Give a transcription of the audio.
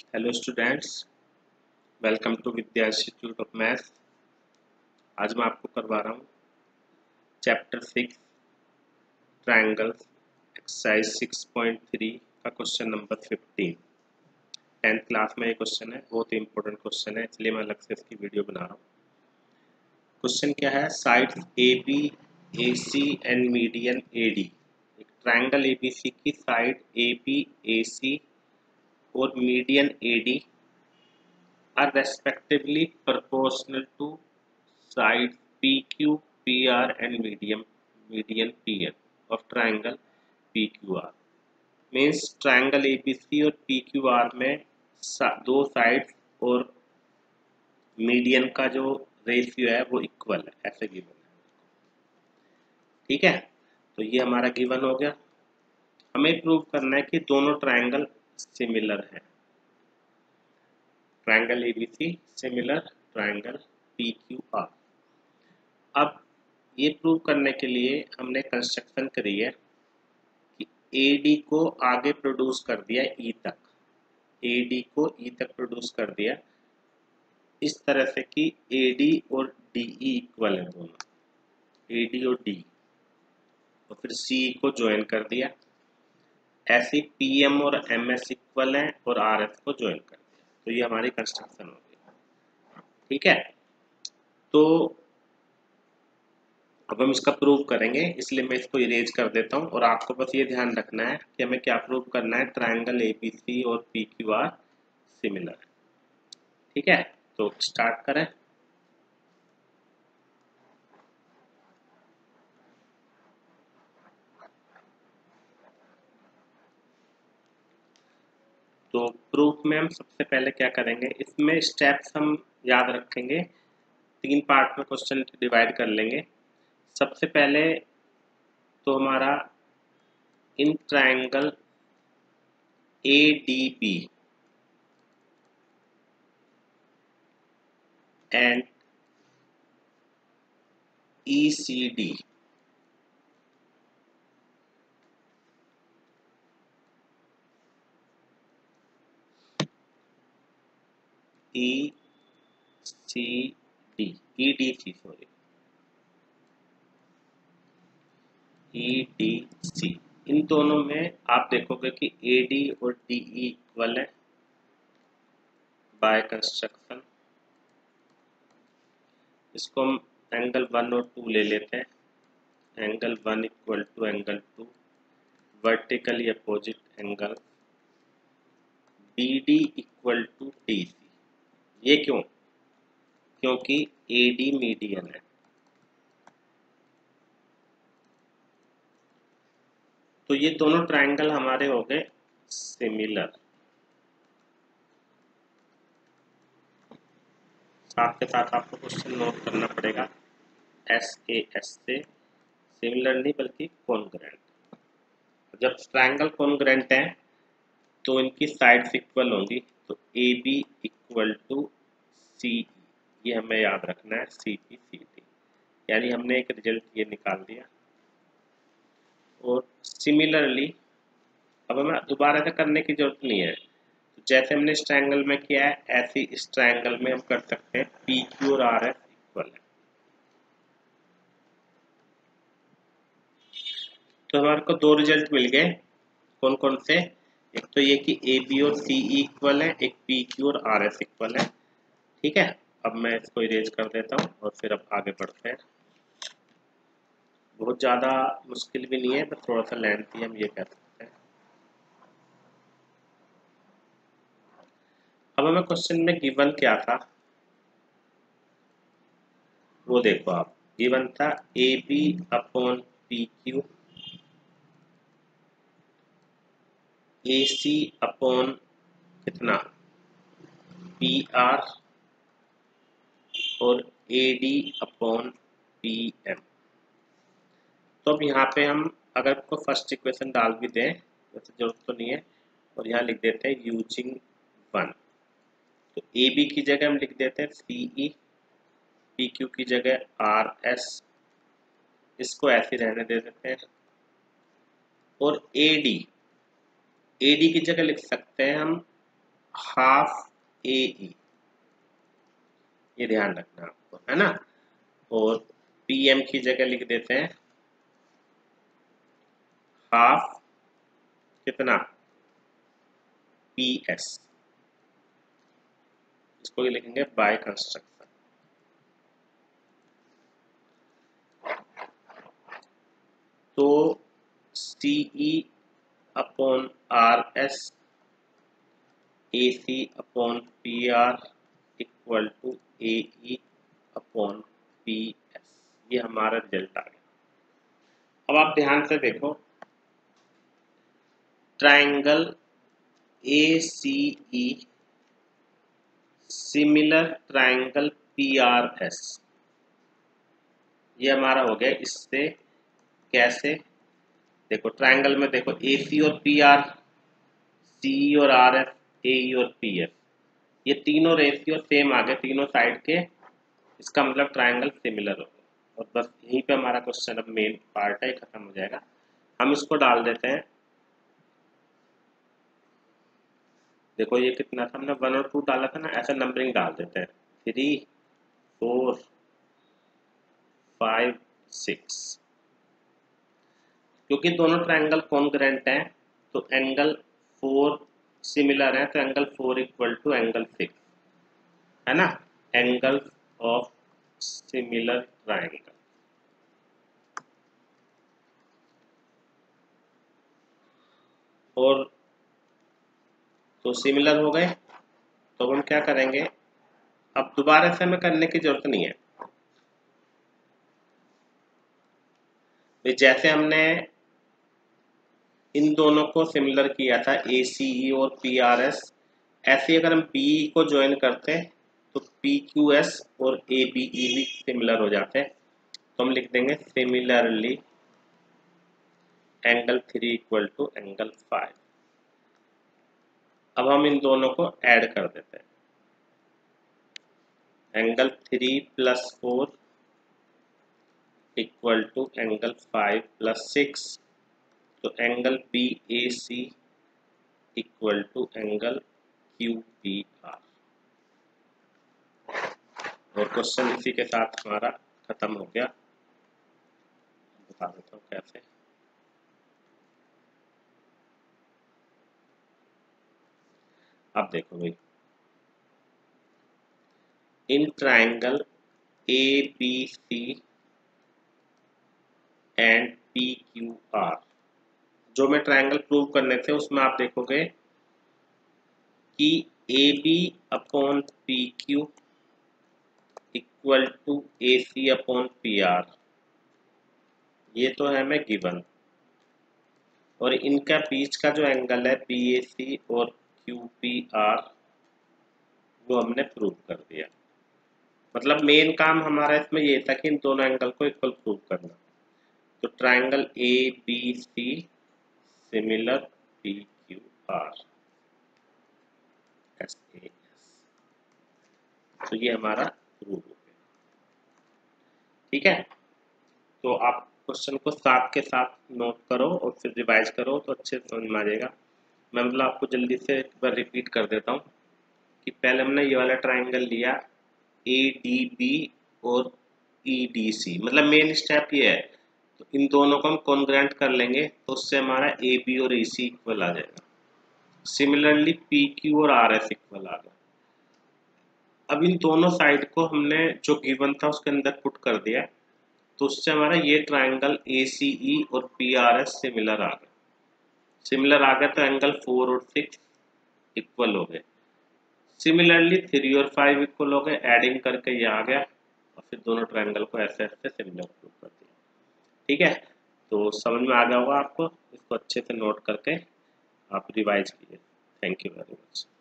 Hello students, welcome to Vidya institute of maths. आज मैं आपको करवा रहा हूँ चैप्टर 6 ट्रायंगल्स एक्सरसाइज 6.3 का क्वेश्चन नंबर 15। 10th क्लास में ये क्वेश्चन है, बहुत ही इंपॉर्टेंट क्वेश्चन है, इसलिए मैं अलग से इसकी वीडियो बना रहा हूँ। क्वेश्चन क्या है? Sides A B A C and median A D. एक ट्रायंगल ए बी सी की side A B A C और median A D are respectively proportional to sides PQ, PR and median PN of triangle PQR. Means triangle ABC और PQR में दो sides और median का जो ratio है वो इक्वल है, ऐसे गिवन है। ठीक है, तो ये हमारा गिवन हो गया। हमें प्रूव करना है कि दोनों ट्रायंगल सिमिलर हैं। Triangle ABC similar triangle PQR। अब ये प्रूव करने के लिए हमने कंस्ट्रक्शन करी है कि AD को आगे प्रोड्यूस कर दिया E तक, AD को E तक प्रोड्यूस कर दिया इस तरह से कि AD और DE इक्वल है दोनों, AD और D, तो फिर CE को ज्वाइन कर दिया। ऐसे PM और MS इक्वल हैं और RS को ज्वाइन कर दिया। तो ये हमारी कंस्ट्रक्शन हो गई। ठीक है, तो अब हम इसका प्रूव करेंगे, इसलिए मैं इसको इरेज कर देता हूँ और आपको बस ये ध्यान रखना है कि हमें क्या प्रूव करना है। ट्रायंगल ABC और PQR सिमिलर है। ठीक है, तो स्टार्ट करें। तो प्रूफ में हम सबसे पहले क्या करेंगे, इसमें स्टेप्स हम याद रखेंगे। 3 पार्ट में क्वेश्चन डिवाइड कर लेंगे। सबसे पहले तो हमारा इन triangle ADB and ECD EDC, इन दोनों में आप देखोगे कि AD और DE इक्वल है बाय कंस्ट्रक्शन। इसको हम एंगल 1 और 2 ले लेते हैं। Angle 1 equal to angle 2, vertically opposite angle. BD equal to DC। ये क्यों? क्योंकि AD मीडियन है। तो ये दोनों ट्रायंगल हमारे हो गए सिमिलर। साथ के साथ आपको क्वेश्चन नोट करना पड़ेगा, SAS से सिमिलर नहीं बल्कि कॉन्ग्रुएंट। जब ट्रायंगल कॉन्ग्रुएंट है तो इनकी साइड्स इक्वल होंगी, तो AB इक्वल टू CE, ये हमें याद रखना है, CP CD, यानी हमने एक रिजल्ट ये निकाल दिया। और सिमिलरली अब हमें दोबारा से करने की जरूरत नहीं है, तो जैसे हमने इस ट्रायंगल में किया है ऐसे इस ट्रायंगल में हम कर सकते हैं। PQ और RS इक्वल है, तो हमारे को दो रिजल्ट मिल गए। कौन कौन से? एक तो ये कि AB और CE इक्वल है, एक PQ और RS इक्वल है। ठीक है, अब मैं इसको इरेज कर देता हूँ और फिर अब आगे बढ़ते हैं। बहुत ज़्यादा मुश्किल भी नहीं है, बस थोड़ा सा लेंथी हम ये कह सकते हैं। अब हमें क्वेश्चन में गिवन क्या था वो देखो आप। गिवन था AB upon PQ, AC upon कितना PR और AD अपॉन PM। तो अब यहाँ पे हम अगर को फर्स्ट इक्वेशन डाल भी दें, वैसे जरूरत तो नहीं है, और यहाँ लिख देते हैं यूजिंग 1। तो AB की जगह हम लिख देते हैं CE, PQ की जगह RS, इसको ऐसे रहने दे देते हैं। और AD की जगह लिख सकते हैं हम हाफ AE, ये ध्यान रखना आपको, है ना। और PM की जगह लिख देते हैं हाफ कितना PS, इसको ही लिखेंगे बाय कंस्ट्रक्शन। तो CE upon RS AC upon PR equal to AE upon PS, ये हमारा रिजल्ट आ गया। अब आप ध्यान से देखो, triangle ACE similar triangle PRS, ये हमारा हो गया। इससे कैसे देखो, ट्राइंगल में देखो AC और PR, CE और RS, AE और PS, ये तीनों रेशियो सेम आ गए तीनों साइड के, इसका मतलब ट्राइंगल सिमिलर हो गया। और बस यहीं पे हमारा क्वेश्चन अब मेन पार्ट है खत्म हो जाएगा। हम इसको डाल देते हैं, देखो ये कितना था, हमने 1 और 2 डाला था ना, ऐसा नंबरिंग डाल देते हैं 3 4 5 6, क्योंकि दोनों ट्राइंगल कॉन्ग्रुएंट हैं तो एंगल 4 सिमिलर है, तो एंगल 4 इक्वल टू एंगल 6, है ना, एंगल ऑफ सिमिलर ट्राइंगल। और तो सिमिलर हो गए, तो हम क्या करेंगे, अब दोबारा से हमें करने की जरूरत नहीं है। जैसे हमने इन दोनों को सिमिलर किया था ACE और PRS, ऐसे अगर हम BE को ज्वाइन करते हैं तो PQS और ABE भी सिमिलर हो जाते हैं, तो हम लिख देंगे similarly angle 3 equal to angle 5। अब हम इन दोनों को ऐड कर देते हैं, एंगल 3 + 4 इक्वल टू एंगल 5 + 6, तो angle BAC equal to angle QPR। और क्वेश्चन इसी के साथ हमारा खत्म हो गया। बता देता हूँ कैसे। अब देखो भाई, इन ट्राइंगल ABC एंड PQR, जो मैं ट्राइंगल प्रूव करने थे उसमें आप देखोगे कि AB upon PQ equal to AC upon PR, ये तो है मैं गिवन, और इनका बीच का जो एंगल है BAC और QPR वो हमने प्रूव कर दिया। मतलब मेन काम हमारा इसमें ये था कि इन दोनों एंगल को इक्वल प्रूव करना। तो triangle ABC similar PQR SAS, तो ये हमारा प्रूव हो गया। ठीक है, तो आप क्वेश्चन को साथ के साथ नोट करो और फिर रिवाइज करो तो अच्छे से समझ में आ जाएगा। मैं मतलब आपको जल्दी से एक बार रिपीट कर देता हूँ कि पहले हमने ये वाला ट्राइंगल लिया ADB और EDC, मतलब मेन स्टेप ये है, तो इन दोनों को हम कॉन्ग्रुएंट कर लेंगे तो उससे हमारा AB और AC इक्वल आ जाएगा। सिमिलरली PQ और RS इक्वल आ गया। अब इन दोनों साइड को हमने जो गिवन था उसके अंदर पुट कर दिया, तो उससे हमारा ये ट्राइंगल ACE और PRS सिमिलर आ गया। सिमिलर आ गया तो एंगल 4 और 6 इक्वल हो गए। सिमिलरली 3 और 5 इक्वल हो गए, एडिंग करके ये आ गया, और फिर दोनों ट्राइंगल को ऐसे ऐसे सिमिलर प्रूव कर दिया। ठीक है, तो समझ में आ गया होगा आपको, इसको अच्छे से नोट करके आप रिवाइज कीजिए। Thank you very much.